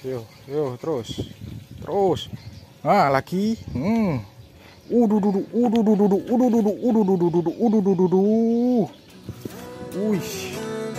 Yo, terus. Ah, lagi. Wih.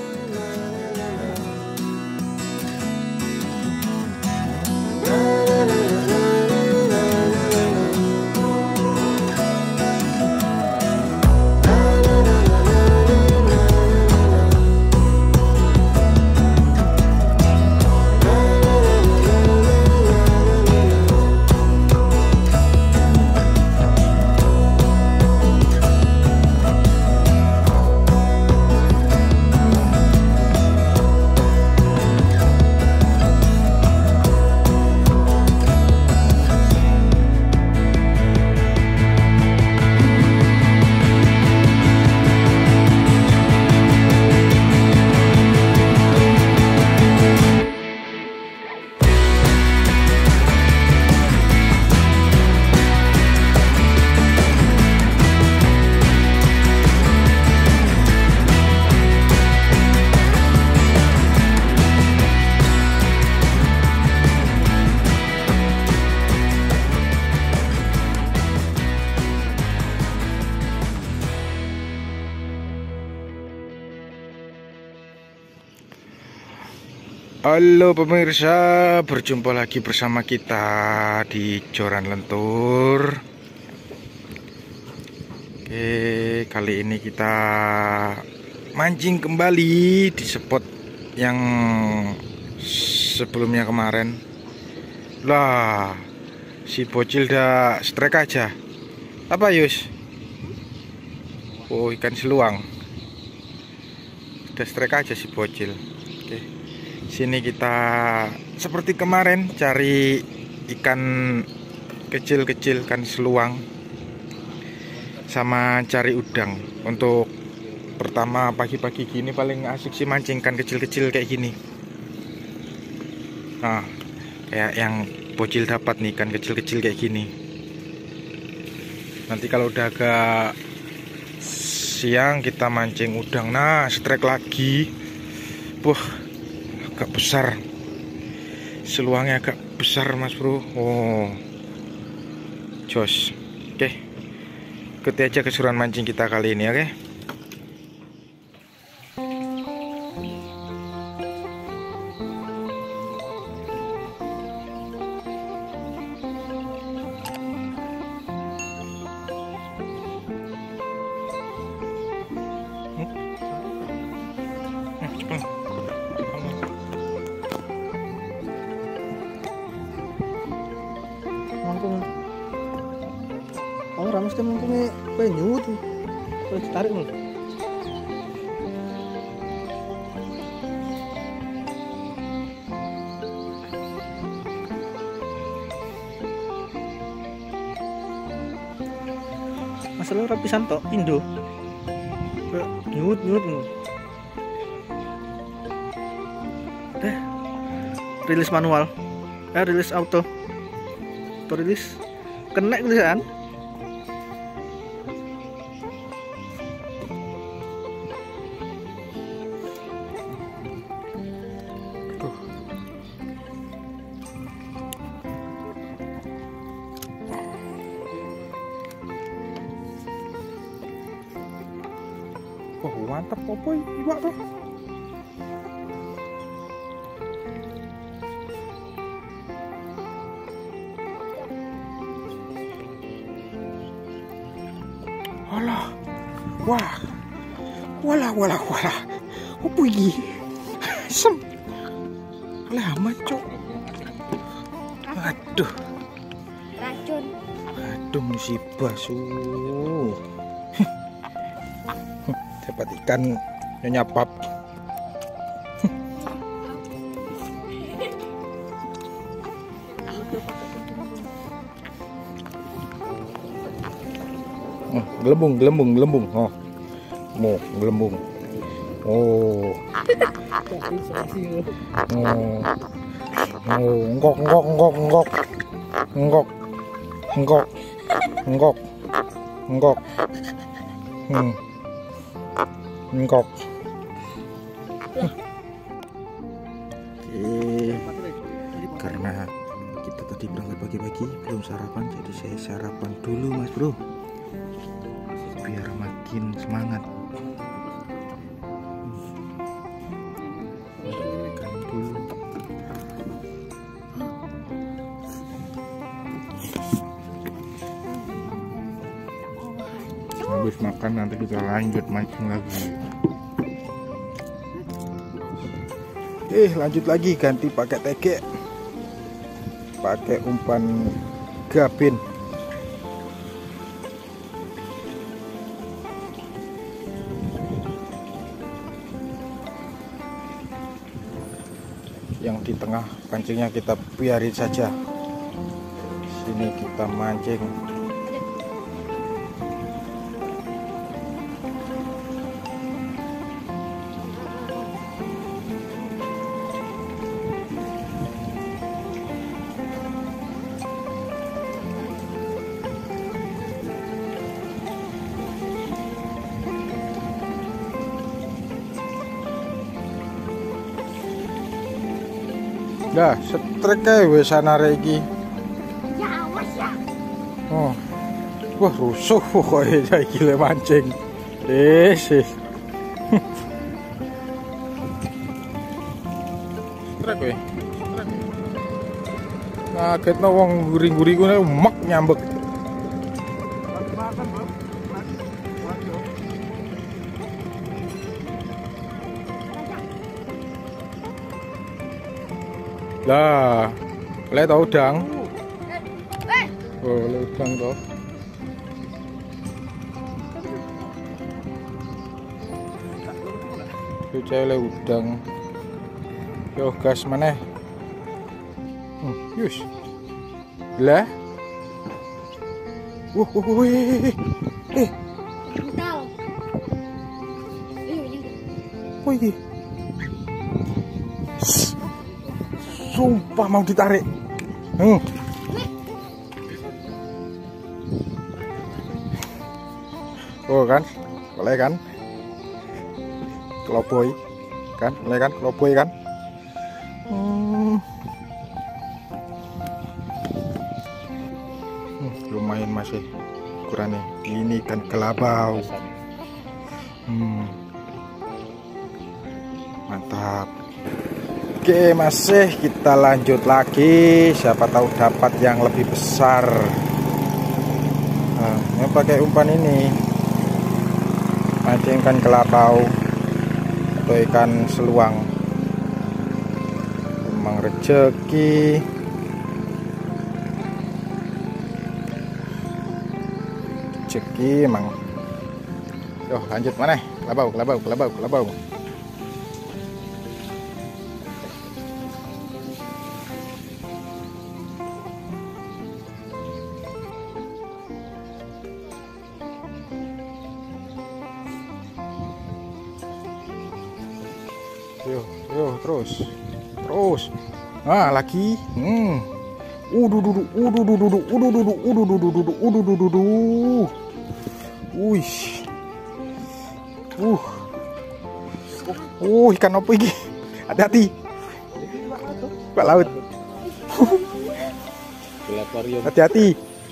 Halo pemirsa, berjumpa lagi bersama kita di Joran Lentur. Oke, kali ini kita mancing kembali di spot yang sebelumnya kemarin. Lah, si bocil dah strike aja. Apa Yus? Oh, ikan seluang. Udah strike aja si bocil. Oke. Sini kita seperti kemarin cari ikan kecil-kecil, ikan seluang, sama cari udang. Untuk pertama pagi-pagi gini paling asik sih mancing ikan kecil-kecil kayak gini. Nah, kayak yang bocil dapat nih, ikan kecil-kecil kayak gini. Nanti kalau udah agak siang kita mancing udang. Nah, strike lagi. Wah, agak besar, seluangnya agak besar mas bro. Oh, jos. Oke, ikuti aja keseruan mancing kita kali ini. Oke. Oh, ramas kan mungkin penyu tuh. Boleh ditarik nih. Masalah rapisan tok Indo. Nyut nih. Rilis manual. Rilis auto. Rilis kena tulisan. Oh, mantap popoy iwak tuh. Alah. Wah. Walah. Apa iki? Sem. Alah amat, Cok. Aduh. Racun. Aduh, musibah su. Dapat ikan nyonya pap. Gelembung. Oh. Mau gelembung. Oh. Enggok. Engkok. karena kita tadi berangkat pagi-pagi belum sarapan, jadi saya sarapan dulu mas bro biar makin semangat. Makan dulu. Habis makan nanti kita lanjut mancing lagi. Lanjut lagi, ganti pakai tege, pakai umpan gabin. Yang di tengah pancingnya kita biarin saja, sini kita mancing. Dah, setrek kae wis sanare iki. Ya awas ya. Oh. Wah, rusuh pokoke saiki le mancing. Setrek kowe. Ngagetno wong guri-guri ku mek nyambek. Lah, le tau udang. Oh, le udang toh. Itu le udang. Yo gas maneh. Yus. Lah. Tahu. Wih, iki. Sumpah mau ditarik. Oh kan, boleh kan? Keloboy kan, boleh kan? Keloboy kan? Lumayan masih ukurannya. Ini kan kelabau. Mantap. Oke, masih kita lanjut lagi. Siapa tahu dapat yang lebih besar. Nah, ini pakai umpan ini. Mancing ikan kelabau atau ikan seluang. Emang rezeki. Rezeki emang. Yo, lanjut mana? Kelabau. Yo, terus. Nah, lagi. Ikan apa ini? Hati-hati. Pak laut. Hati-hati.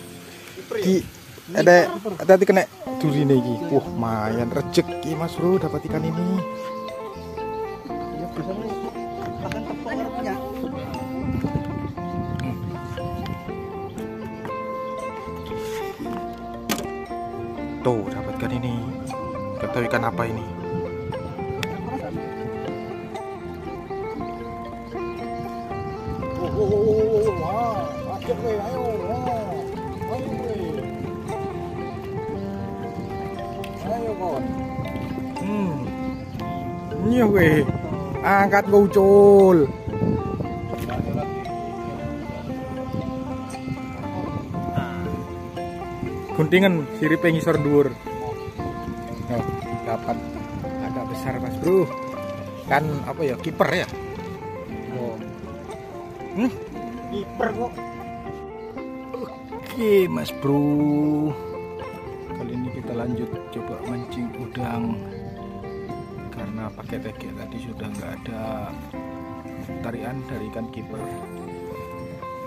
Hati-hati kena durine iki. Lumayan rezeki Mas Bro dapat ikan ini. Tuh, dapatkan ini. Gak tahu ikan apa ini. Ini weh, angkat ngucul. Guntingan siripe ngisor dhuwur. Oh, dapat agak besar Mas Bro. Kan apa ya, kiper ya? Oh. Kiper kok. Oke Mas Bro. Kali ini kita lanjut coba mancing udang. Karena pakai tege tadi sudah nggak ada tarian dari ikan kiper.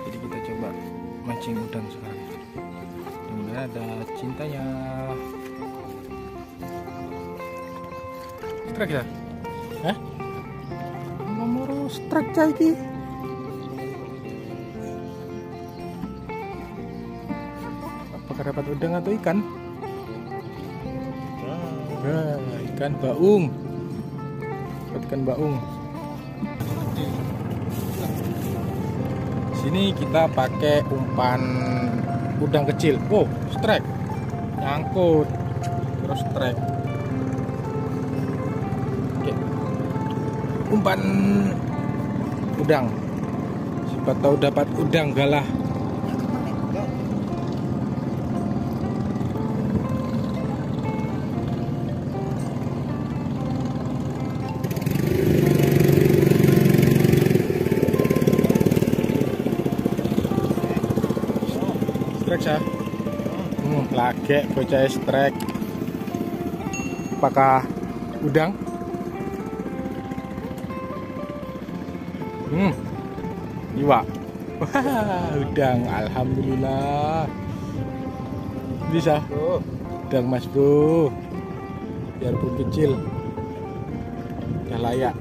Jadi kita coba mancing udang sekarang. Dan ada cintanya. Strike ya? Hah? Nomor strike lagi. Apakah dapat udang atau ikan? Nah, ikan baung. Ikan baung. Sini kita pakai umpan udang kecil. Oh, strike. Nyangkut. Terus strike. Oke. Umpan udang. Siapa tahu dapat udang galah. Strike ya. Lagi bocah strike. Apakah udang? Iwa. Wah, udang. Alhamdulillah. Bisa. Udang mas bro. Biarpun kecil. Udah layak.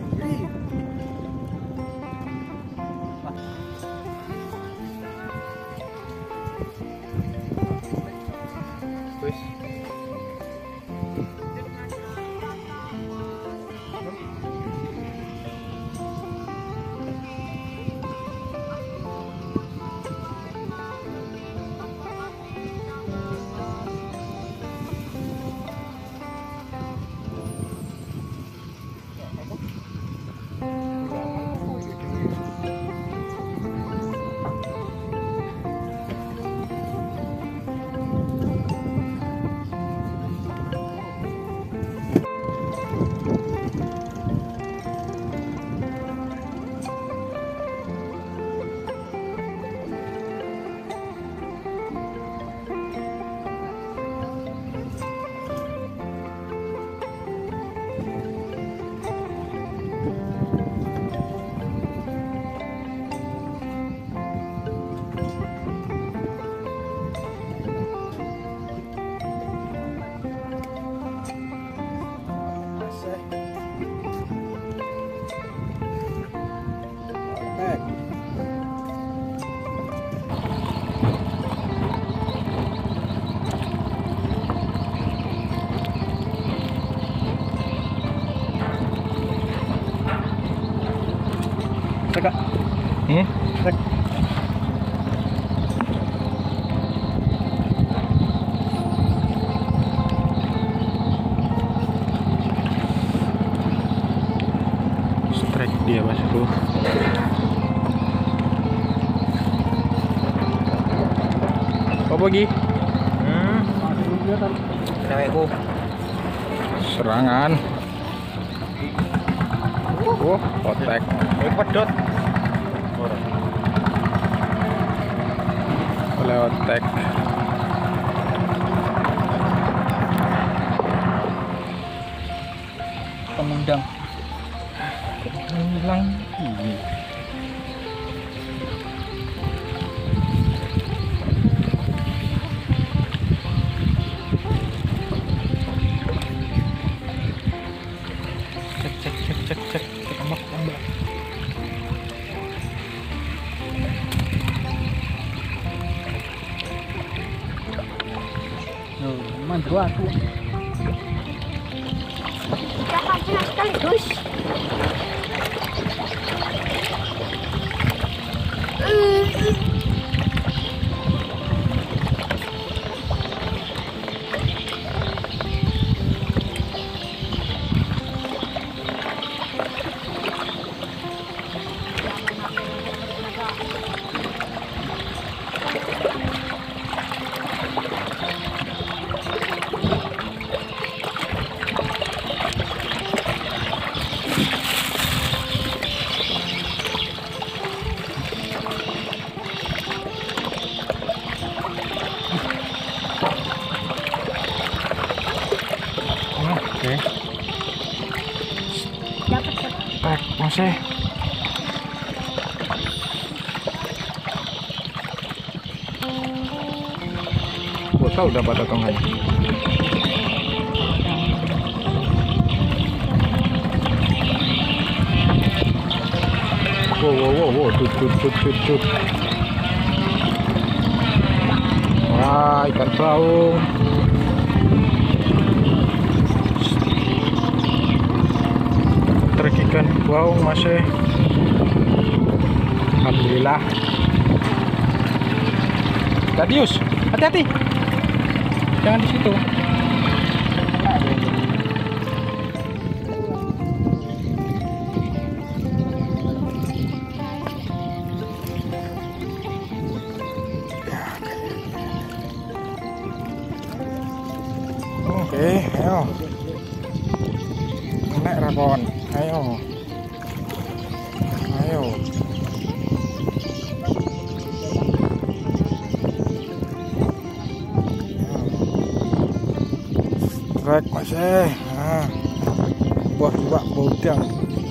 Kak. Strike. Strike dia mas bro. Apa lagi? Cewekku. Serangan. Otek. Pedot. Oleh otek. Pemundang. Hilang ini. Cek. Tambah. Mandu aku. Kita pancing sekaligus. Oke. Dapat. Masih. tahu dapat atau enggak. Wow, tut. Wah, ikan baung. Trek ikan baung masih. Alhamdulillah. Tadius, hati-hati. Jangan di situ. Oke, ayo. Naik rapon, ayo. Trek masih. Wah, iwak bodang.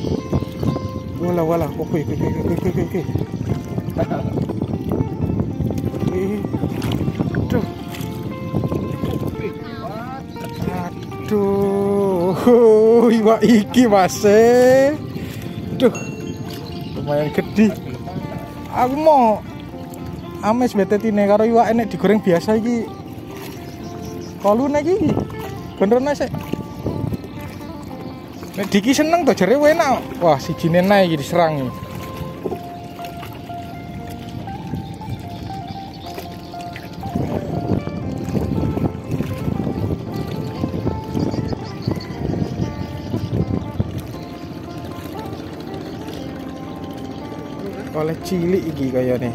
Wala, oke. Aduh, iwak iki masih. Duh, lumayan gede. Aku mau ames betetine karo iwak enek digoreng biasa iki. Kolune iki beneran sih. Nek Diki seneng to jare enak. Wah, sijine nae iki diserang iki. Oleh cilik iki kayane.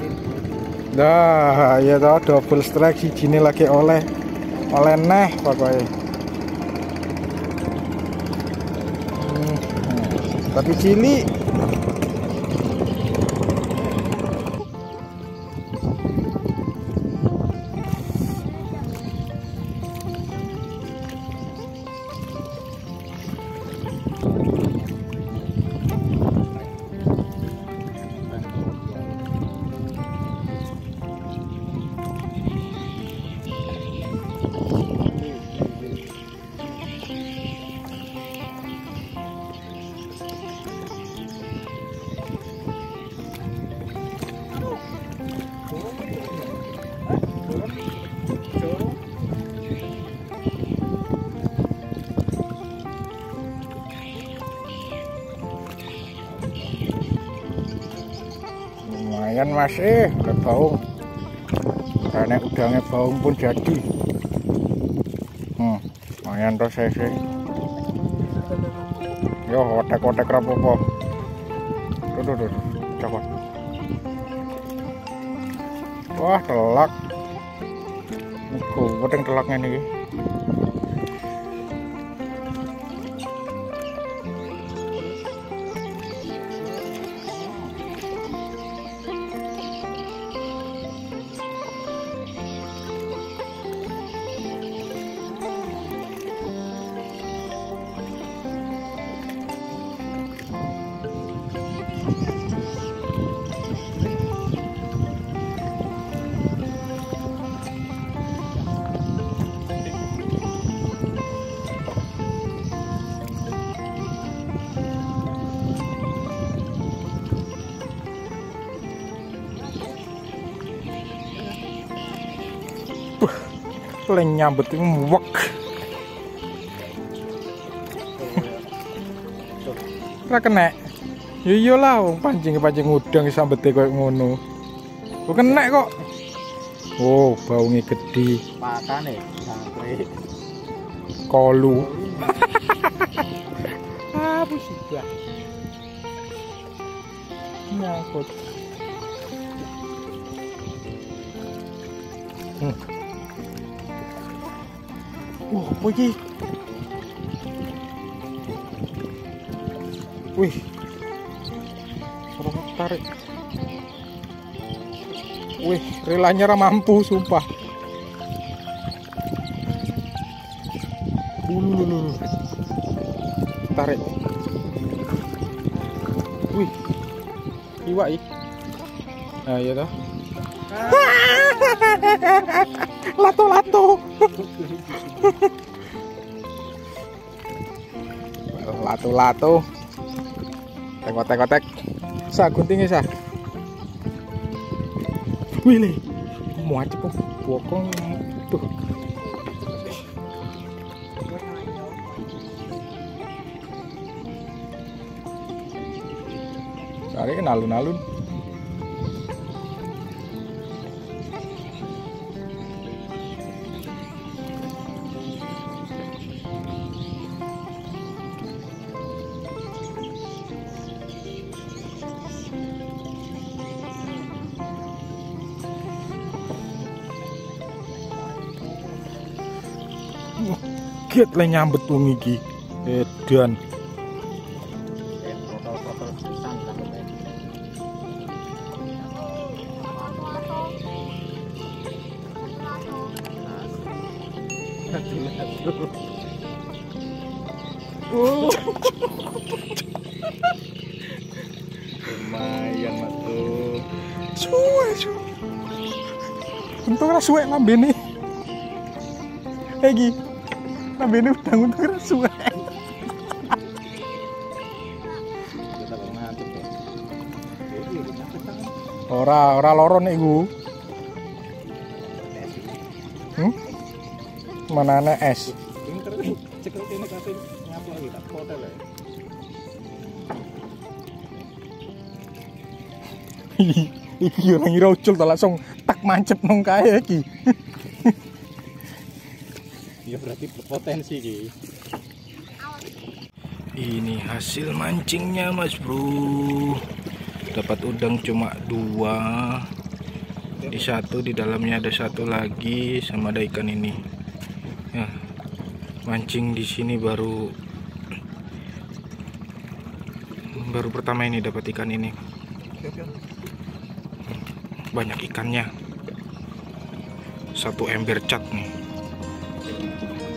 Dah, ya toh double strike sijine lagi oleh neh pokoknya. Tapi cilik. Lumayan masih udah baung, karena udangnya baung pun jadi. Lumayan toh saya sih. Yo, otek-otek rapopo. Tuh, coba. Wah, telak. Kuwet telaknya nih. Nyambet wek. Ora kena. Ya iyalah wong pancing udang sambete koyo ngono. Kok kena kok. Oh, baunge gede. Patane santri. Kolu. Musibah. Nyangkut. Apa iki? Wih. Orang tarik. Wih, relanya ra mampu sumpah. Tarik. Wih. Iwak iki. Nah, iya toh. Lato. Lato. Tek. Sa guntingnya sa. Wih le. Muat kok bokong tuh. Cari kan alun-alun. Get le nyambet wong iki. Edan. Lumayan mas tuh. Suwe. Untung ra suwe lambene. Iki. Lambene udang untung ra suwe. Kita kok ngantuk ya. Ora loron iku. Mana ana es? Ini terus cekel ini kasih nyapa lagi tak hotel ya. Iki ora ngira ucul ta langsung tak mancep nang kae iki. Ya berarti berpotensi iki. Ini hasil mancingnya Mas Bro. Dapat udang cuma 2. Di satu di dalamnya ada satu lagi sama ada ikan ini. Ya. Mancing di sini baru pertama ini dapat ikan ini. Banyak ikannya. Satu ember cat nih.